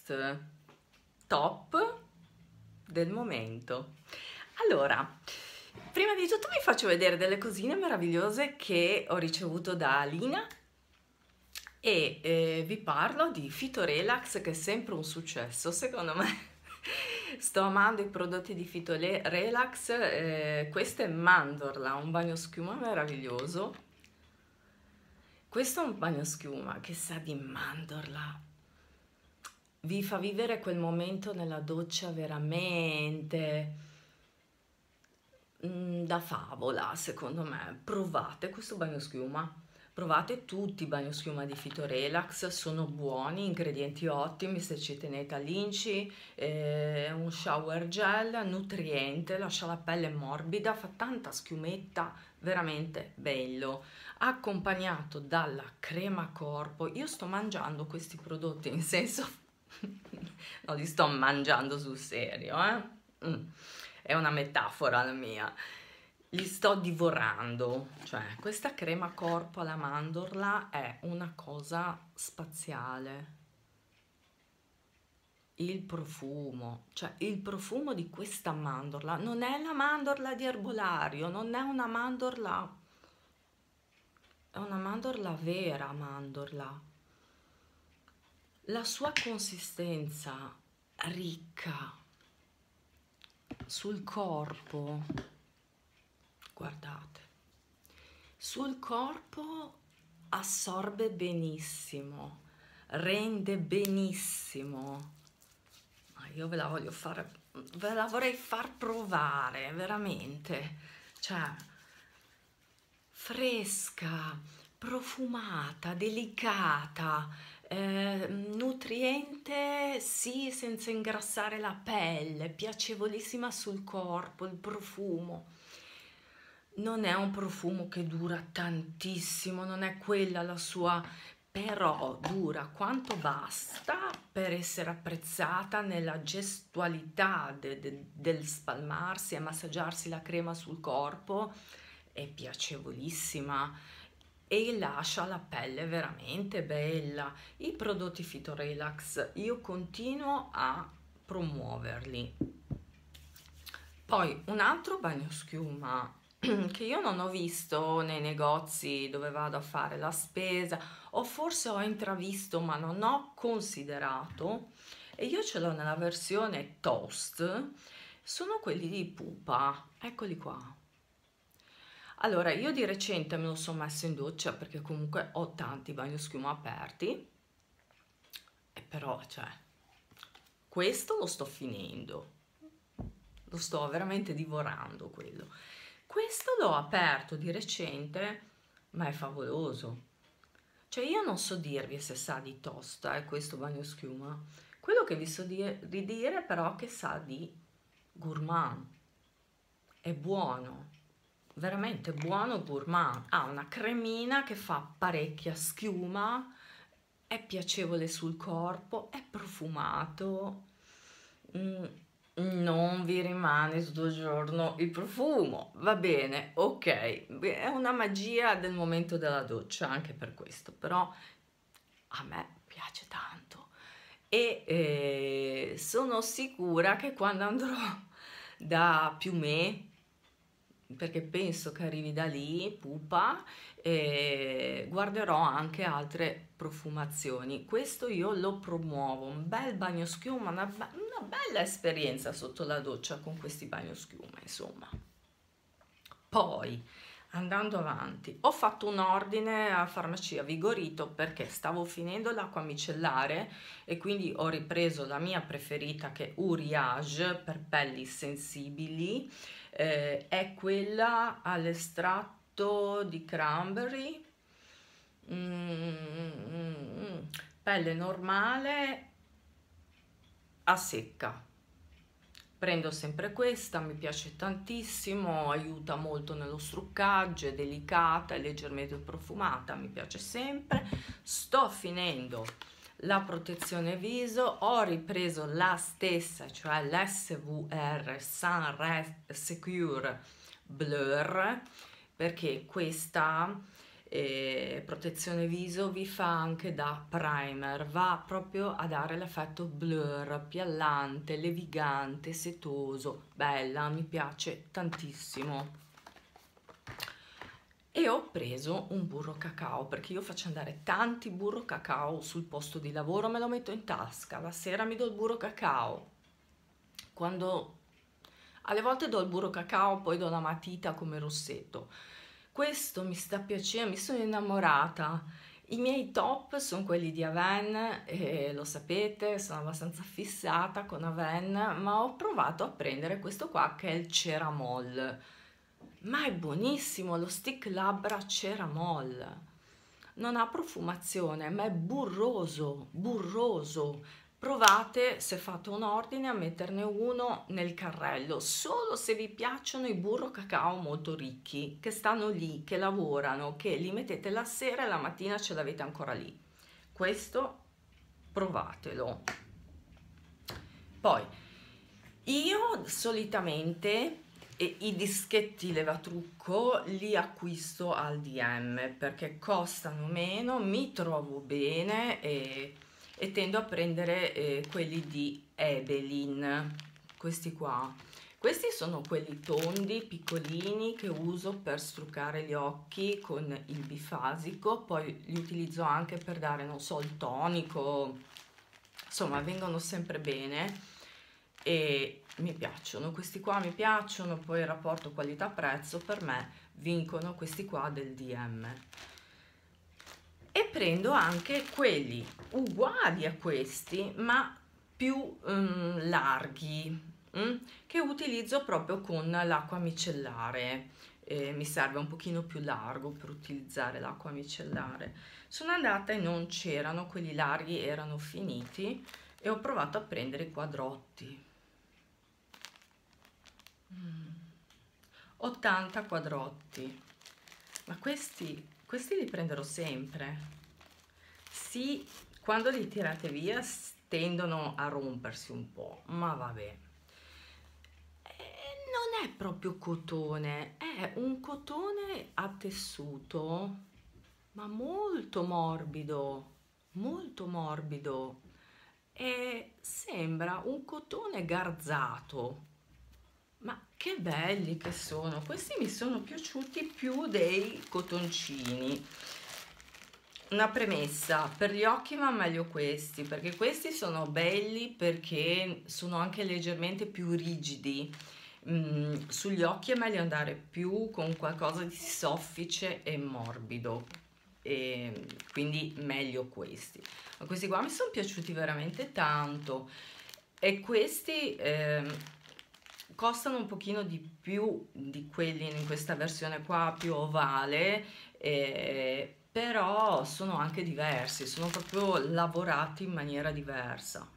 Relaxed top del momento. Allora, prima di tutto vi faccio vedere delle cosine meravigliose che ho ricevuto da Alina e vi parlo di Phytorelax, che è sempre un successo secondo me. Sto amando i prodotti di Phytorelax. Questo è Mandorla, un bagnoschiuma meraviglioso. Questo è un bagnoschiuma che sa di mandorla, vi fa vivere quel momento nella doccia veramente da favola, secondo me. Provate questo bagnoschiuma, provate tutti i bagnoschiuma di Phytorelax, sono buoni, ingredienti ottimi se ci tenete all'inci. È un shower gel nutriente, lascia la pelle morbida, fa tanta schiumetta, veramente bello, accompagnato dalla crema corpo. Io sto mangiando questi prodotti, in senso no, li sto mangiando sul serio, è una metafora la mia. Li sto divorando, cioè questa crema corpo alla mandorla è una cosa spaziale. Il profumo, cioè il profumo di questa mandorla non è la mandorla di erbolario, non è una mandorla, è una mandorla vera, mandorla. La sua consistenza ricca sul corpo, guardate, sul corpo assorbe benissimo, rende benissimo. Ma io ve la voglio fare, ve la vorrei far provare veramente, cioè fresca, profumata, delicata, nutriente, sì, senza ingrassare la pelle, piacevolissima sul corpo, il profumo. Non è un profumo che dura tantissimo, non è quella la sua, però dura quanto basta per essere apprezzata nella gestualità del spalmarsi e massaggiarsi la crema sul corpo. È piacevolissima e lascia la pelle veramente bella. I prodotti Phytorelax io continuo a promuoverli. Poi un altro bagnoschiuma che io non ho visto nei negozi dove vado a fare la spesa, o forse ho intravisto ma non ho considerato, e io ce l'ho nella versione toast, sono quelli di Pupa. Eccoli qua. Allora, io di recente me lo sono messo in doccia perché comunque ho tanti bagnoschiuma aperti, e però, cioè, questo lo sto finendo, lo sto veramente divorando quello. Questo l'ho aperto di recente, ma è favoloso. Cioè, io non so dirvi se sa di tosta, è questo bagnoschiuma. Quello che vi so di dire però che sa di gourmand. È buono, veramente buono, gourmand. Ha una cremina che fa parecchia schiuma, è piacevole sul corpo, è profumato. Non vi rimane tutto il giorno il profumo, va bene, ok, è una magia del momento della doccia anche per questo, però a me piace tanto e sono sicura che quando andrò da Piumè, perché penso che arrivi da lì, Pupa, guarderò anche altre profumazioni. Questo io lo promuovo, un bel bagnoschiuma, una bella esperienza sotto la doccia con questi bagnoschiuma, insomma. Poi, andando avanti, ho fatto un ordine a Farmacia Vigorito perché stavo finendo l'acqua micellare e quindi ho ripreso la mia preferita, che è Uriage per pelli sensibili. È quella all'estratto di cranberry, pelle normale a secca. Prendo sempre questa, mi piace tantissimo, aiuta molto nello struccaggio, è delicata, è leggermente profumata, mi piace sempre. Sto finendo la protezione viso, ho ripreso la stessa, cioè l'SVR Sun Secure Blur, perché questa protezione viso, vi fa anche da primer, va proprio a dare l'effetto blur, piallante, levigante, setoso, bella, mi piace tantissimo. E ho preso un burro cacao, perché io faccio andare tanti burro cacao sul posto di lavoro, me lo metto in tasca, la sera mi do il burro cacao, quando alle volte do il burro cacao, poi do la matita come rossetto. Questo mi sta piacendo, mi sono innamorata. I miei top sono quelli di Aven, lo sapete, sono abbastanza fissata con Aven, ma ho provato a prendere questo qua che è il Ceramol. Ma è buonissimo, lo stick labbra Ceramol. Non ha profumazione, ma è burroso, burroso. Provate, se fate un ordine, a metterne uno nel carrello, solo se vi piacciono i burro cacao molto ricchi, che stanno lì, che lavorano, che li mettete la sera e la mattina ce l'avete ancora lì. Questo provatelo. Poi, io solitamente i dischetti levatrucco li acquisto al DM perché costano meno, mi trovo bene e tendo a prendere quelli di Ebelin, questi qua. Questi sono quelli tondi, piccolini, che uso per struccare gli occhi con il bifasico, poi li utilizzo anche per dare, non so, il tonico, insomma, vengono sempre bene e mi piacciono, questi qua mi piacciono, poi il rapporto qualità-prezzo per me vincono questi qua del DM. E prendo anche quelli uguali a questi, ma più larghi, che utilizzo proprio con l'acqua micellare. Mi serve un pochino più largo per utilizzare l'acqua micellare. Sono andata e non c'erano, quelli larghi erano finiti e ho provato a prendere i quadrotti. 80 quadrotti, ma questi li prenderò sempre. Sì, quando li tirate via tendono a rompersi un po', ma vabbè. Non è proprio cotone, è un cotone a tessuto, ma molto morbido, e sembra un cotone garzato. Ma che belli che sono! Questi mi sono piaciuti più dei cotoncini. Una premessa, per gli occhi va meglio questi, perché questi sono belli perché sono anche leggermente più rigidi. Sugli occhi è meglio andare più con qualcosa di soffice e morbido, e quindi meglio questi. Ma questi qua mi sono piaciuti veramente tanto e questi costano un pochino di più di quelli in questa versione qua più ovale, però sono anche diversi, sono proprio lavorati in maniera diversa.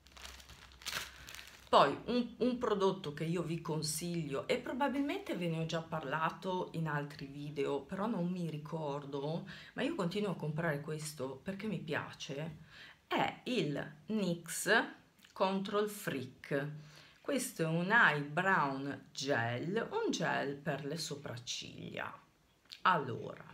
Poi un prodotto che io vi consiglio, e probabilmente ve ne ho già parlato in altri video, però non mi ricordo, ma io continuo a comprare questo perché mi piace, è il NYX Control Freak. Questo è un eye brown gel, un gel per le sopracciglia. Allora,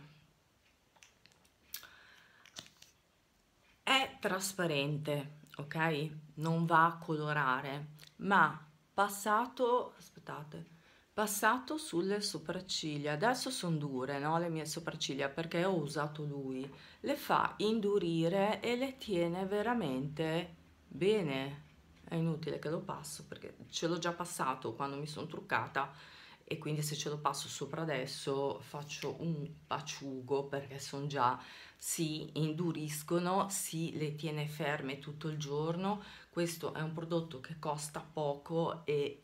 è trasparente, ok? Non va a colorare, ma passato, aspettate, passato sulle sopracciglia, adesso sono dure, no, le mie sopracciglia perché ho usato lui, le fa indurire e le tiene veramente bene. È inutile che lo passo perché ce l'ho già passato quando mi sono truccata, e quindi se ce lo passo sopra adesso faccio un paciugo perché sono già, si induriscono, si le tiene ferme tutto il giorno. Questo è un prodotto che costa poco e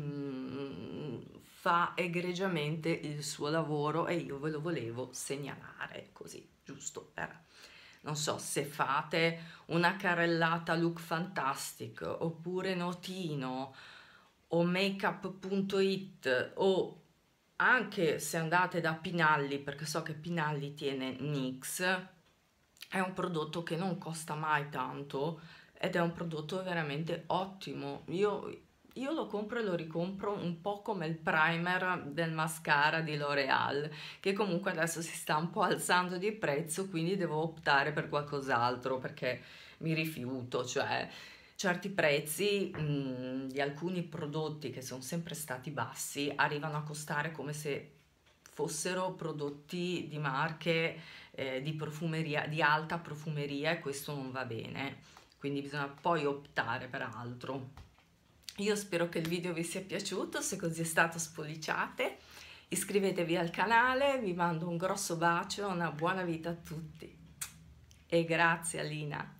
fa egregiamente il suo lavoro, e io ve lo volevo segnalare così, giusto per, non so, se fate una carrellata Look Fantastic oppure Notino o makeup.it, o anche se andate da Pinalli, perché so che Pinalli tiene NYX, è un prodotto che non costa mai tanto ed è un prodotto veramente ottimo. Io io lo compro e lo ricompro un po' come il primer del mascara di L'Oreal, che comunque adesso si sta un po' alzando di prezzo, quindi devo optare per qualcos'altro perché mi rifiuto, cioè certi prezzi di alcuni prodotti che sono sempre stati bassi arrivano a costare come se fossero prodotti di marche di profumeria, di alta profumeria, e questo non va bene, quindi bisogna poi optare per altro. Io spero che il video vi sia piaciuto, se così è stato spolliciate, iscrivetevi al canale, vi mando un grosso bacio, una buona vita a tutti e grazie Alina.